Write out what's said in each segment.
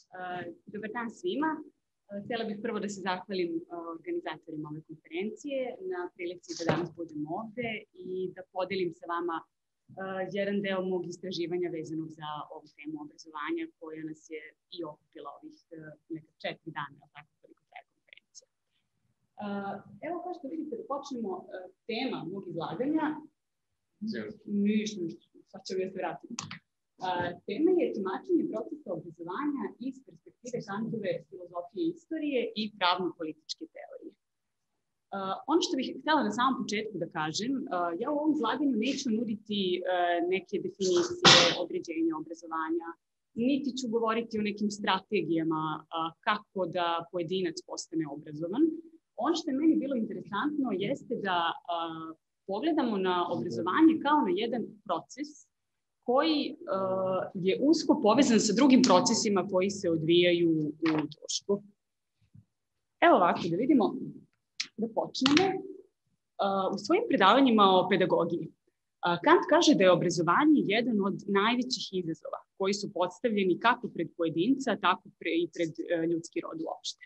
Dobar dan svima. Htjela bih prvo da se zahvalim organizatorima ove konferencije na prilici da danas budem ovde i da podelim sa vama jedan deo mog istraživanja vezanog za ovu temu obrazovanja koja nas je i okupila ovih neka 4 dana, tako koliko traje konferencija. Evo kao što vidite da počnemo tema mog izlaganja. Ništa, sad ćemo ja se vratiti. Tema je tumačenje procesa obrazovanja iz perspektive Kantove filozofije istorije i pravno-političke teorije. Ono što bih htjela na samom početku da kažem, ja u ovom izlaganju neću nuditi neke definicije određenja obrazovanja, niti ću govoriti o nekim strategijama kako da pojedinac postane obrazovan. Ono što je meni bilo interesantno jeste da pogledamo na obrazovanje kao na jedan proces koji je usko povezan sa drugim procesima koji se odvijaju u društvu. Evo ovako, da vidimo, da počnemo. U svojim predavanjima o pedagogiji, Kant kaže da je obrazovanje jedan od najvećih izazova koji su postavljeni kako pred pojedinca, tako i pred ljudski rod uopšte.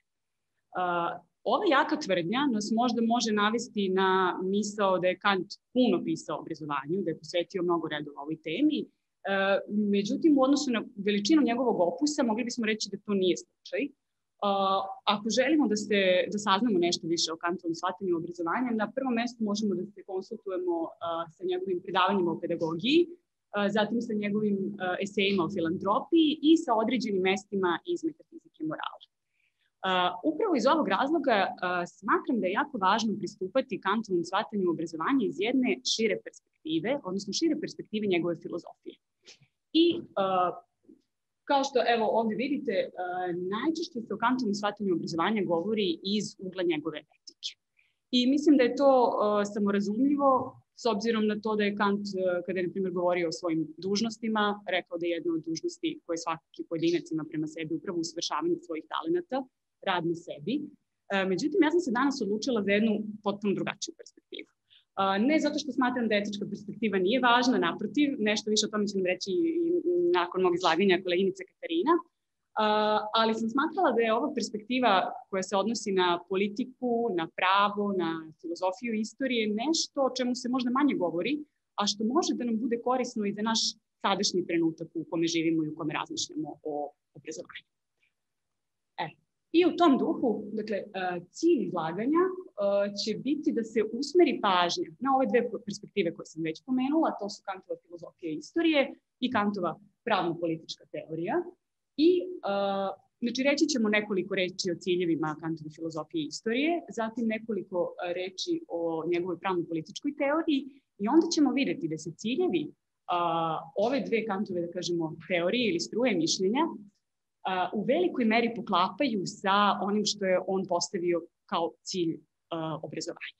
Ova jaka tvrdnja nas možda može navesti na misao da je Kant puno pisao o obrazovanju, da je posvetio mnogo redova ovoj temi. Međutim, u odnosu na veličinu njegovog opusa, mogli bismo reći da to nije slučaj. Ako želimo da saznamo nešto više o Kantovom shvatanju obrazovanja, na prvom mestu možemo da se konsultujemo sa njegovim predavanjima o pedagogiji, zatim sa njegovim esejima o filantropiji i sa određenim mestima iz metafizike morala. Upravo iz ovog razloga smatram da je jako važno pristupati Kantovom shvatanju obrazovanja iz jedne šire perspektive, odnosno šire perspektive njegove filozofije. I kao što evo ovdje vidite, najčešće se o Kantovom shvatanju obrazovanja govori iz ugla njegove etike. I mislim da je to samorazumljivo s obzirom na to da je Kant, kada je na primjer govorio o svojim dužnostima, rekao da je jedna od dužnosti koje svaki pojedinac ima prema sebi upravo usavršavanje svojih talenata, rad na sebi. Međutim, ja sam se danas odlučila za jednu potpuno drugačiju perspektivu. Ne zato što smatram da etička perspektiva nije važna, naprotiv, nešto više o tome će nam reći nakon mog izlaganja koleginica Katarina, ali sam smatrala da je ova perspektiva koja se odnosi na politiku, na pravo, na filozofiju istorije, nešto o čemu se možda manje govori, a što može da nam bude korisno i za naš sadašnji trenutak u kome živimo i u kome razmišljamo o obrazovanju. I u tom duhu, dakle, cilj izlaganja će biti da se usmeri pažnja na ove dve perspektive koje sam već pomenula, to su Kantova filozofija istorije i Kantova pravno-politička teorija. I znači, reći ćemo nekoliko reči o ciljevima Kantove filozofije istorije, zatim nekoliko reči o njegovoj pravno-političkoj teoriji i onda ćemo vidjeti da se ciljevi ove dve Kantove, da kažemo, teorije ili struje mišljenja u velikoj meri poklapaju sa onim što je on postavio kao cilj obrazovanja.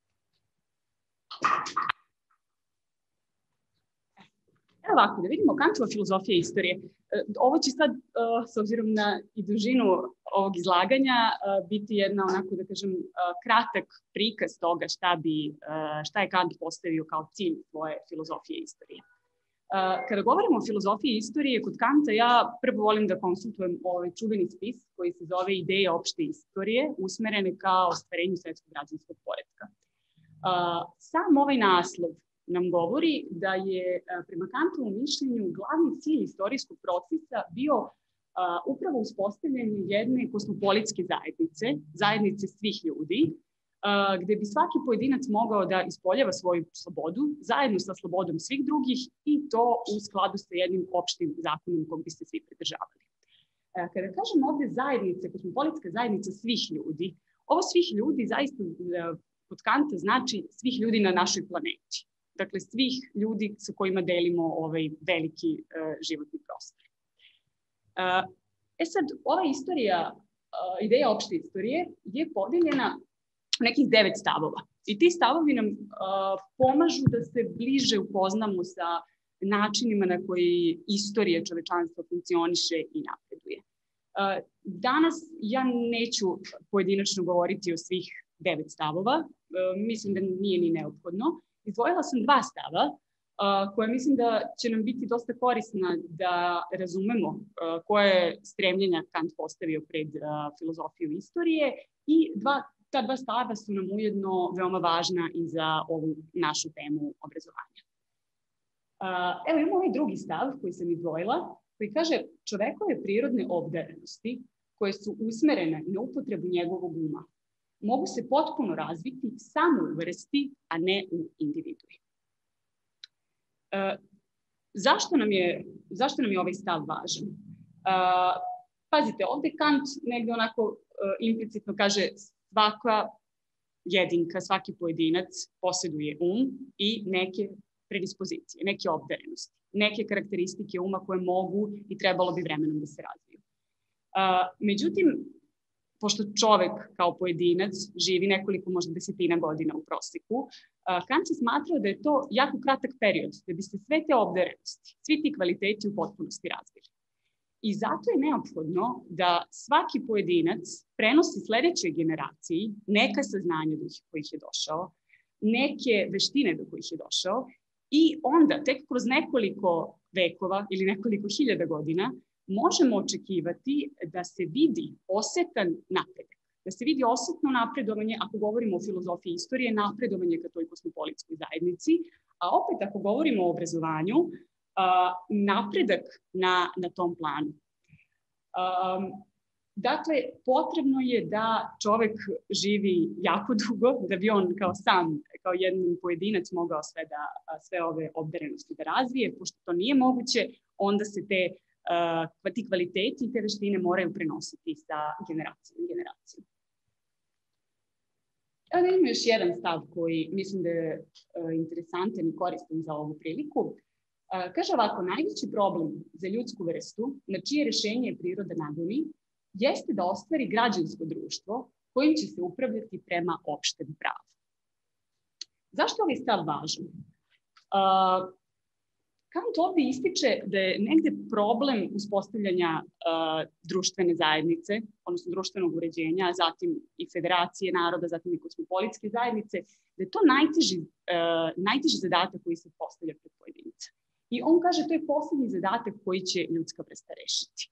Evo ovako, da vidimo Kantova filozofija istorije. Ovo će sad, s obzirom na i dužinu ovog izlaganja, biti jedna, onako da kažem, kratak prikaz toga šta je Kant postavio kao cilj svoje filozofije istorije. Kada govorimo o filozofiji istorije kod Kanta, ja prvo volim da konsultujem ovaj čuveni spis koji se zove Ideje opšte istorije, usmerene ka ostvarenju svetskog građanskog poretka. Sam ovaj naslov nam govori da je prema Kantovom mišljenju glavni cilj istorijskog procesa bio upravo uspostavljanje jedne kosmopolitske zajednice svih ljudi, gde bi svaki pojedinac mogao da ispoljava svoju slobodu zajedno sa slobodom svih drugih i to u skladu sa jednim opštim zakonom kog bi se svi pridržavali. Kada kažemo ovdje zajednice, kosmopolitska zajednica svih ljudi, ovo svih ljudi zaista kod Kanta znači svih ljudi na našoj planeti. Dakle, svih ljudi sa kojima delimo ovaj veliki životni prostor. Sad, ova istorija, ideja opšte istorije je podeljena nekih 9 stavova. I ti stavovi nam pomažu da se bliže upoznamo sa načinima na koji istorija čovečanstva funkcioniše i napreduje. Danas ja neću pojedinačno govoriti o svih 9 stavova. Mislim da nije ni neophodno. Izdvojila sam 2 stava koja mislim da će nam biti dosta korisna da razumemo koje stremljenja Kant postavio pred filozofiju istorije i ta dva stava su nam ujedno veoma važna i za ovu našu temu obrazovanja. Evo imamo ovaj drugi stav koji sam izdvojila, koji kaže čovekove prirodne obdarenosti koje su usmerene na upotrebu njegovog uma mogu se potpuno razviti samo u vrsti, a ne u individui. Zašto nam je ovaj stav važan? Pazite, ovde Kant negde onako implicitno kaže svaka jedinka, svaki pojedinac posjeduje i neke predispozicije, neke obdarenosti, neke karakteristike uma koje mogu i trebalo bi vremenom da se razviju. Međutim, pošto čovek kao pojedinac živi nekoliko možda desetina godina u proseku, Kant je smatrao da je to jako kratak period, da bi se sve te obdarenosti, svi ti kvaliteti u potpunosti razvili. I zato je neophodno da svaki pojedinac prenosi sledećoj generaciji neka saznanja do kojih je došao, neke veštine do kojih je došao i onda tek kroz nekoliko vekova ili nekoliko hiljada godina možemo očekivati da se vidi osetan napredak, da se vidi osetno napredovanje, ako govorimo o filozofiji istorije, napredovanje ka toj kosmopolitskoj zajednici, a opet ako govorimo o obrazovanju, napredak na tom planu. Dakle, potrebno je da čovek živi jako dugo, da bi on kao jedan pojedinac mogao sve ove obdarenosti da razvije. Pošto to nije moguće, onda se ti kvaliteti i te veštine moraju prenositi sa generacije u generaciju. Evo da imamo još jedan stav koji mislim da je interesantan i koristan za ovu priliku. Kaže ovako, najveći problem za ljudsku vrstu, na čije rešenje je priroda nagoni, jeste da ostvari građansko društvo kojim će se upravljati prema opštem pravu. Zašto je ovaj stav važan? Kant ovdje ističe da je negde problem uspostavljanja društvene zajednice, odnosno društvenog uređenja, zatim i federacije naroda, zatim i kosmopolitske zajednice, da je to najteži zadatak koji se postavlja pred pojedinca. I on kaže to je poslednji zadatak koji će ljudska vrsta rešiti.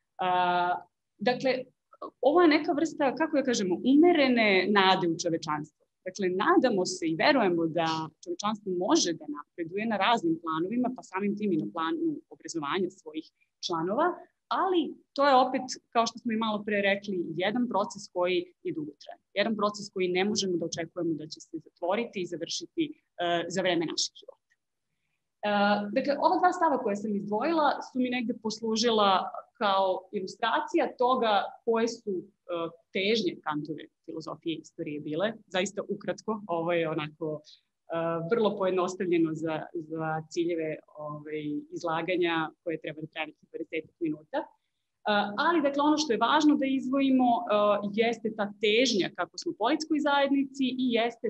Dakle, ovo je neka vrsta, kako da kažemo, umerene nade u čovečanstvo. Dakle, nadamo se i verujemo da čovečanstvo može da napreduje na raznim planovima, pa samim tim i na planu obrazovanja svojih članova, ali to je opet, kao što smo i malo pre rekli, jedan proces koji je dugotrajan. Jedan proces koji ne možemo da očekujemo da će se zatvoriti i završiti za vreme našeg života. Dakle, ova dva stava koje sam izdvojila su mi negde poslužila kao ilustracija toga koje su težnje Kantove filozofije istorije bile. Zaista ukratko, ovo je onako vrlo pojednostavljeno za ciljeve izlaganja koje treba da traje 20 minuta. Ali, dakle, ono što je važno da izdvojimo jeste ta težnja ka kosmopolitskoj zajednici i jeste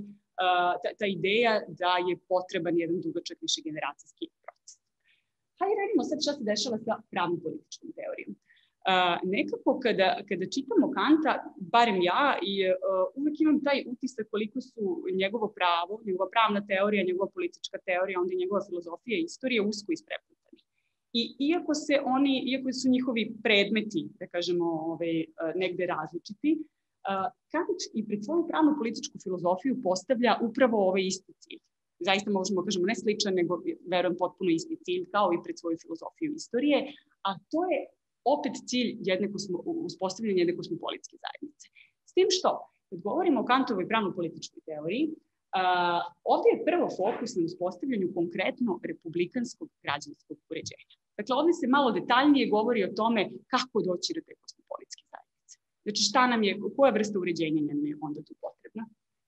ta ideja da je potreban jedan dugačak višegeneracijski proces. Hajde radimo sad šta se dešava sa pravno-političkom teorijom. Nekako kada čitamo Kanta, barem ja, uvek imam taj utisak koliko su njegovo pravo, njegova pravna teorija, njegova politička teorija, onda i njegova filozofija i istorija usko isprepletani. I iako su njihovi predmeti, da kažemo, negde različiti, Kant i pred svoju pravno-političku filozofiju postavlja upravo ovaj isti cilj. Zaista možemo kažemo ne sličan, nego verujem potpuno isti cilj kao i pred svoju filozofiju istorije, a to je opet cilj uspostavljanja jedne kosmopolitske zajednice. S tim što, kad govorimo o Kantovoj pravno-političkoj teoriji, ovdje je prvo fokus na uspostavljanju konkretno republikanskog građanskog uređenja. Dakle, ovdje se malo detaljnije govori o tome kako doći do te kosmopolitske zajednice. Znači, koja vrsta uređenja nam je onda tu potrebna.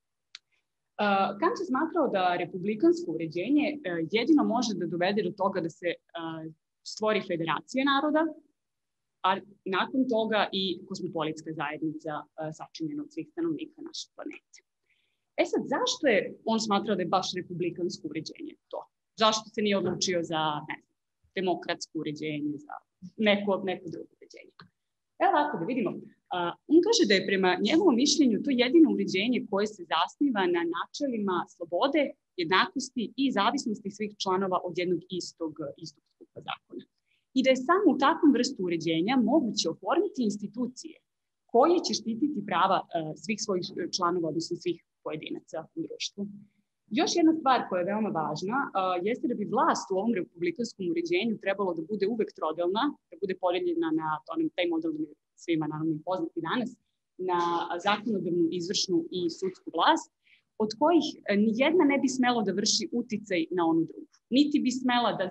Kant je smatrao da republikansko uređenje jedino može da dovede do toga da se stvori federacija naroda, a nakon toga i kosmopolitska zajednica sačinjena od svih stanovnika naše planete. Sad, zašto je on smatrao da je baš republikansko uređenje to? Zašto se nije odlučio za demokratsko uređenje, za neko drugo uređenje? Evo ovako da vidimo. On kaže da je prema njegovom mišljenju to jedino uređenje koje se zasniva na načelima slobode, jednakosti i zavisnosti svih članova od jednog istog skupa zakona. I da je samo u takvom vrstu uređenja moguće oformiti institucije koje će štititi prava svih svojih članova, odnosno svih pojedinaca u društvu. Još jedna stvar koja je veoma važna jeste da bi vlast u ovom republikanskom uređenju trebalo da bude uvek trodelna, da bude podeljena na taj model svima naravno poznati danas, na zakonodavnu, izvršnu i sudsku vlast, od kojih nijedna ne bi smelo da vrši uticaj na onu drugu. Niti bi smela da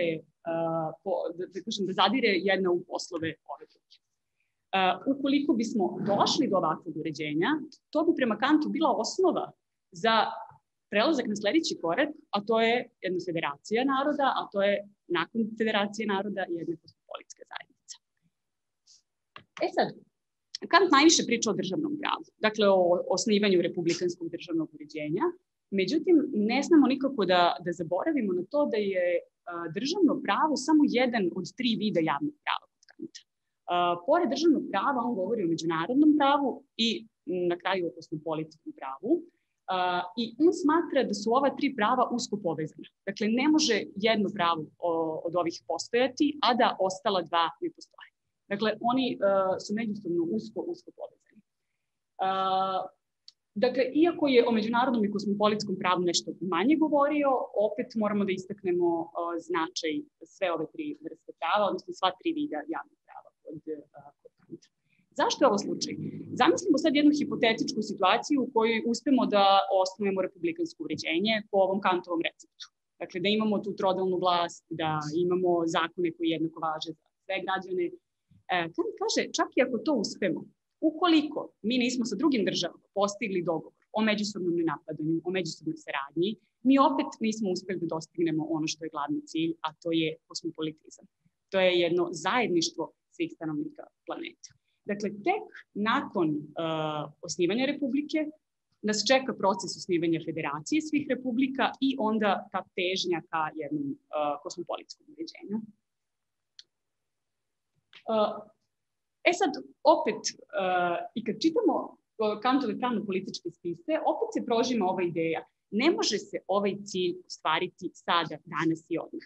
zadire jedna u poslove ove druge. Ukoliko bismo došli do ovakvog uređenja, to bi prema Kantu bila osnova za prelazak na sledeći korak, a to je jedna federacija naroda, a to je nakon federacije naroda jedna kosmopolitska zajednica. Sad, Kant najviše priča o državnom pravu, dakle o osnivanju republikanskog državnog uređenja, međutim ne smemo nikako da zaboravimo na to da je državno pravo samo jedan od 3 vida javnog prava kod Kanta. Pored državnog prava on govori o međunarodnom pravu i na kraju o kosmopolitskom pravu. I on smatra da su ova 3 prava usko povezana. Dakle, ne može jedno pravo od ovih postojati, a da ostala 2 ne postoje. Dakle, oni su međusobno usko povezani. Dakle, iako je o međunarodnom i kosmopolitskom pravu nešto manje govorio, opet moramo da istaknemo značaj sve ove 3 vrste prava, odnosno sva 3 vida javnog prava kod Kanta. Zašto je ovo slučaj? Zamislimo sad jednu hipotetičku situaciju u kojoj uspemo da osnujemo republikansko uređenje po ovom Kantovom receptu. Dakle, da imamo tu trodelnu vlast, da imamo zakone koji jednako važe za sve građane. Kant kaže, čak i ako to uspemo, ukoliko mi nismo sa drugim državama postigli dogovor o međusobnom nenapadanju, o međusobnoj saradnji, mi opet nismo uspeli da dostignemo ono što je glavni cilj, a to je kosmopolitizam. To je jedno zajedništvo svih stanovnika planeta. Dakle, tek nakon osnivanja republike nas čeka proces osnivanja federacije svih republika i onda ta težnja ka jednom kosmopolitskom uređenju. Sad, opet, i kad čitamo Kantove pravno-političke spise, opet se prožima ova ideja. Ne može se ovaj cilj ostvariti sada, danas i odmah.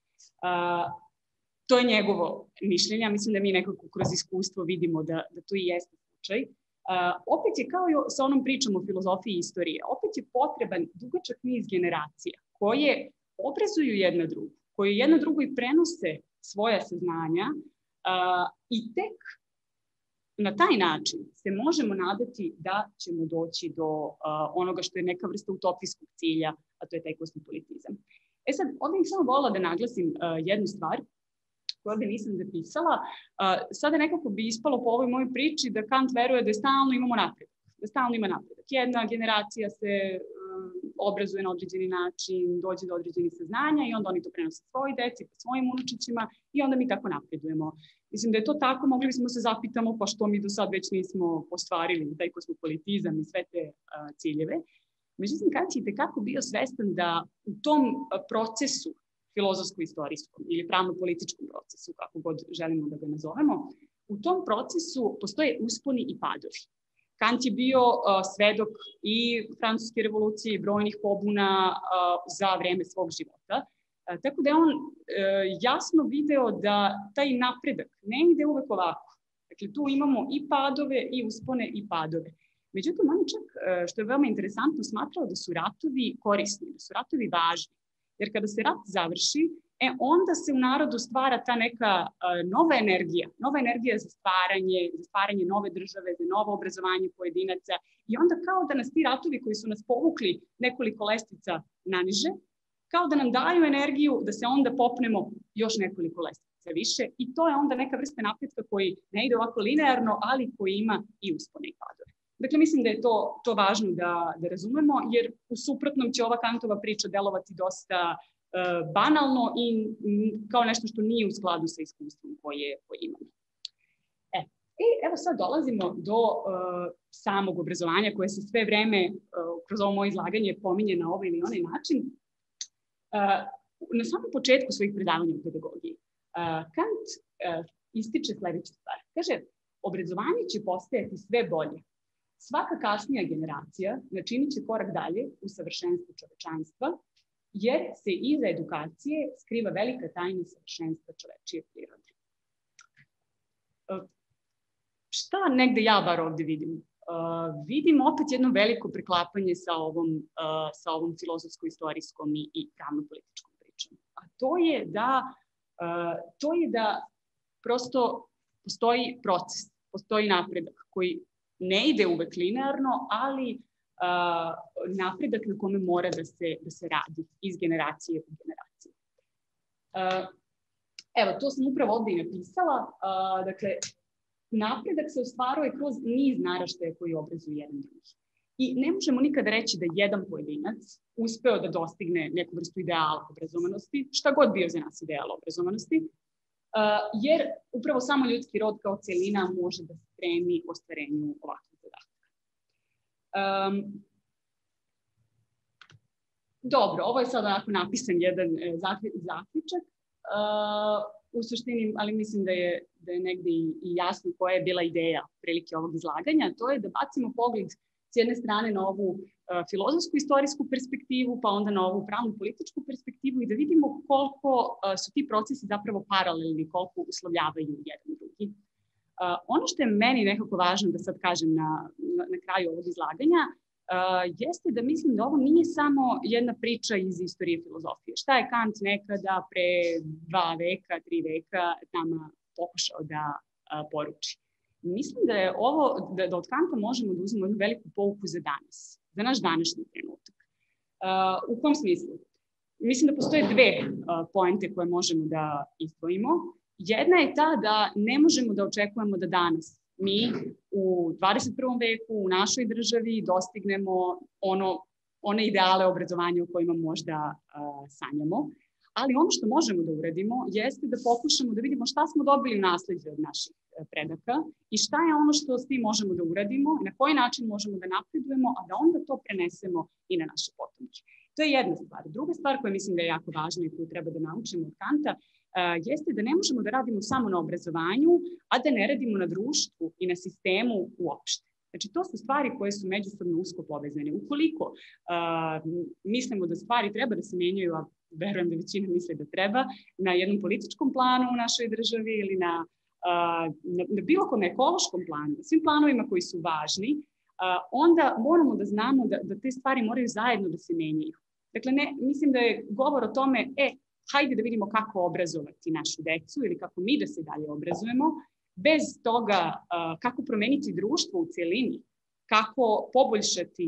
To je njegovo mišljenje, mislim da mi nekako kroz iskustvo vidimo da to i jeste slučaj. Opet je kao i sa onom pričom o filozofiji istorije, opet je potreban dugačak niz generacija koje obrazuju jedna drugu, koje jedna drugoj prenose svoja saznanja i tek na taj način se možemo nadati da ćemo doći do onoga što je neka vrsta utopijskog cilja, a to je taj kosmopolitizam. Sad, ovdje bih samo volila da naglasim jednu stvar, koju ovdje nisam zapisala. Sada nekako bi ispalo po ovoj mojoj priči da Kant veruje da stalno imamo napredak. Da stalno ima napredak. Jedna generacija se obrazuje na određeni način, dođe do određenih saznanja i onda oni to prenose svoj deci, svojim unučićima i onda mi tako napredujemo. Mislim da je to tako, mogli bismo se zapitamo pa što mi do sad već nismo ostvarili taj kosmopolitizam i sve te ciljeve. Međutim, Kant je itekako bio svestan da u tom procesu filozofsko-istorijskom ili pravno-političkom procesu, kako god želimo da ga nazovemo, u tom procesu postoje usponi i padovi. Kant je bio svedok i francuske revolucije i brojnih pobuna za vreme svog života, tako da je on jasno video da taj napredak ne ide uvek ovako. Dakle, tu imamo i padove, i uspone, i padove. Međutim, on je čak, što je veoma interesantno, smatrao da su ratovi korisni, da su ratovi važni. Jer kada se rat završi, onda se u narodu stvara ta neka nova energija za stvaranje nove države, za novo obrazovanje pojedinaca. I onda kao da nas ti ratovi koji su nas povukli nekoliko lestvica naniže, kao da nam daju energiju da se onda popnemo još nekoliko lestvica više. I to je onda neka vrsta napretka koji ne ide ovako linearno, ali koji ima i uspone i padove. Dakle, mislim da je to važno da razumemo, jer u suprotnom će ova Kantova priča delovati dosta banalno i kao nešto što nije u skladu sa iskustvom koje imamo. Evo sad dolazimo do samog obrazovanja koje se sve vreme kroz ovo moje izlaganje pominje na ovaj ili onaj način. Na samom početku svojih predavanja u pedagogiji Kant ističe sledeću stvar. Kaže, obrazovanje će postajati sve bolje. Svaka kasnija generacija načinit će korak dalje u savršenstvu čovečanstva, jer se iza edukacije skriva velika tajna savršenstva čovečije prirode. Šta negde ja bar ovde vidim? Vidim opet jedno veliko preklapanje sa ovom filozofsko-istorijskom i pravno-političkom pričom. A to je da prosto postoji proces, postoji napredak koji ne ide uvek linearno, ali napredak na kome mora da se radi iz generacije u generaciju. Evo, to sam upravo ovde i napisala. Dakle, napredak se ostvaruje kroz niz naraštaja koji obrazuju jedan drugi. I ne možemo nikada reći da jedan pojedinac uspeo da dostigne neku vrstu ideala obrazovanosti, šta god bio za nas ideal obrazovanosti, jer upravo samo ljudski rod kao celina može da stremi ostvarenju ovakvih zadataka. Dobro, ovo je sad onako napisan jedan zaključak. U suštini, ali mislim da je negde i jasno koja je bila ideja prilike ovog izlaganja, to je da bacimo pogled s jedne strane na ovu filozofsku istorijsku perspektivu, pa onda na ovu pravnu političku perspektivu i da vidimo koliko su ti procesi zapravo paralelni, koliko uslovljavaju jedan drugi. Ono što je meni nekako važno da sad kažem na kraju ovog izlaganja, jeste da mislim da ovo nije samo jedna priča iz istorije filozofije. Šta je Kant nekada pre 2 veka, 3 veka nama pokušao da poruči. Mislim da je ovo, da od Kanta možemo da uzmemo jednu veliku pouku za danas, za naš današnji trenutak. U kom smislu? Mislim da postoje 2 poente koje možemo da izdvojimo. Jedna je ta da ne možemo da očekujemo da danas mi u 21. veku u našoj državi dostignemo one ideale obrazovanja o kojima možda sanjamo. Ali ono što možemo da uradimo jeste da pokušamo da vidimo šta smo dobili u nasleđe od naših predaka i šta je ono što s tim možemo da uradimo, na koji način možemo da napredujemo, a da onda to prenesemo i na naše potomke. To je jedna stvar. Druga stvar koja mislim da je jako važna i koju treba da naučimo od Kanta jeste da ne možemo da radimo samo na obrazovanju, a da ne radimo na društvu i na sistemu uopšte. Znači, to su stvari koje su međusobno usko povezane. Ukoliko mislimo da stvari treba da se menjaju, a verujem da većina misli da treba, na jednom političkom planu u našoj državi ili na bilo kom ekološkom planu, svim planovima koji su važni, onda moramo da znamo da te stvari moraju zajedno da se menjaju. Dakle, mislim da je govor o tome, hajde da vidimo kako obrazovati našu decu ili kako mi da se dalje obrazujemo, bez toga kako promeniti društvo u cijelini, kako poboljšati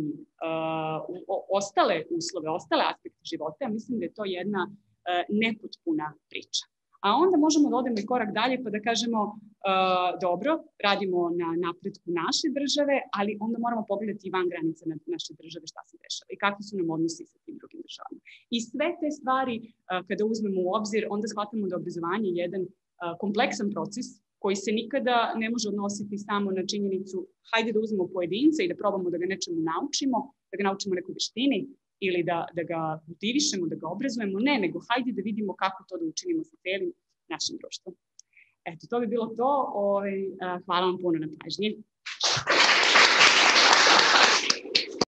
ostale uslove, ostale aspekte života, mislim da je to jedna nepotpuna priča. A onda možemo da odemo i korak dalje pa da kažemo dobro, radimo na napretku naše države, ali onda moramo pogledati i van granica naše države šta se dešava i kakvi su nam odnosi sa tim drugim državama. I sve te stvari, kada uzmemo u obzir, onda shvatamo da obrazovanje je jedan kompleksan proces koji se nikada ne može odnositi samo na činjenicu hajde da uzmemo pojedinca i da probamo da ga nečemu naučimo, da ga naučimo nekoj veštini ili da ga motivišemo, da ga obrazujemo. Ne, nego hajde da vidimo kako to da učinimo sa celim našim društvom. Eto, to bi bilo to. Hvala vam puno na pažnji.